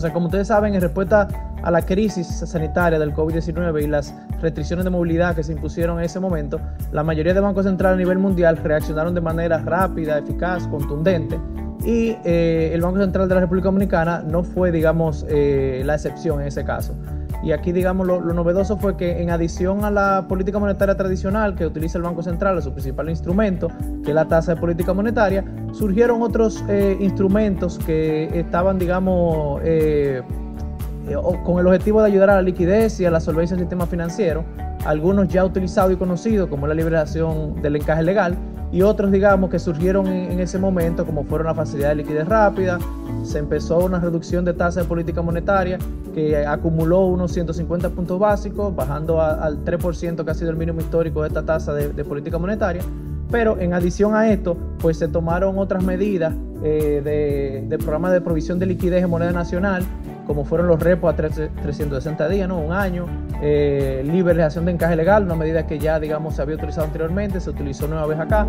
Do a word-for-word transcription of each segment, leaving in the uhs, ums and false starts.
Entonces, como ustedes saben, en respuesta a la crisis sanitaria del COVID diecinueve y las restricciones de movilidad que se impusieron en ese momento, la mayoría de bancos centrales a nivel mundial reaccionaron de manera rápida, eficaz, contundente, y eh, el Banco Central de la República Dominicana no fue, digamos, eh, la excepción en ese caso. Y aquí, digamos, lo, lo novedoso fue que en adición a la política monetaria tradicional que utiliza el Banco Central, su principal instrumento, que es la tasa de política monetaria, surgieron otros eh, instrumentos que estaban, digamos, eh, eh, con el objetivo de ayudar a la liquidez y a la solvencia del sistema financiero, algunos ya utilizados y conocidos, como la liberación del encaje legal, y otros, digamos, que surgieron en, en ese momento, como fueron la facilidad de liquidez rápida. Se empezó una reducción de tasa de política monetaria que acumuló unos ciento cincuenta puntos básicos, bajando a, al tres por ciento que ha sido el mínimo histórico de esta tasa de, de política monetaria. Pero en adición a esto, pues se tomaron otras medidas eh, de, de programas de provisión de liquidez en moneda nacional, como fueron los repos a trescientos sesenta días, ¿no? Un año, eh, liberalización de encaje legal, una medida que ya, digamos, se había utilizado anteriormente, se utilizó nueva vez acá.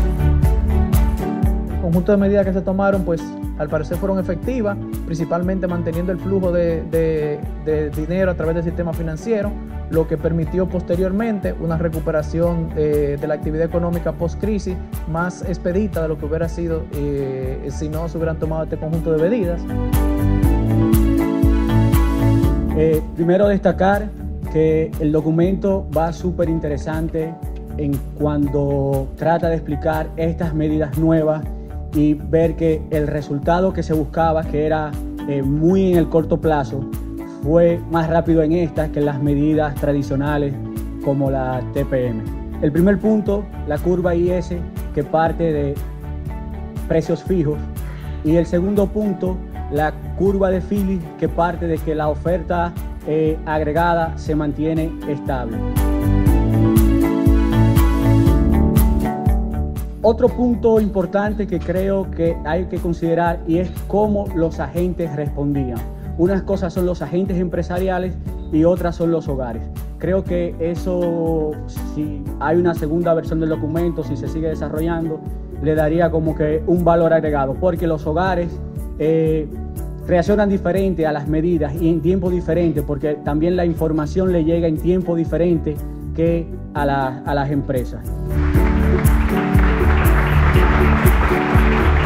El conjunto de medidas que se tomaron, pues, al parecer fueron efectivas, principalmente manteniendo el flujo de, de, de dinero a través del sistema financiero, lo que permitió posteriormente una recuperación eh, de la actividad económica post-crisis más expedita de lo que hubiera sido eh, si no se hubieran tomado este conjunto de medidas. Eh, primero destacar que el documento va súper interesante en cuando trata de explicar estas medidas nuevas y ver que el resultado que se buscaba, que era eh, muy en el corto plazo, fue más rápido en estas que en las medidas tradicionales como la T P M. El primer punto, la curva I S, que parte de precios fijos, y el segundo punto, la curva de Phillips, que parte de que la oferta eh, agregada se mantiene estable. Otro punto importante que creo que hay que considerar y es cómo los agentes respondían. Unas cosas son los agentes empresariales y otras son los hogares. Creo que eso, si hay una segunda versión del documento, si se sigue desarrollando, le daría como que un valor agregado, porque los hogares eh, reaccionan diferente a las medidas y en tiempo diferente, porque también la información le llega en tiempo diferente que a, la, a las empresas.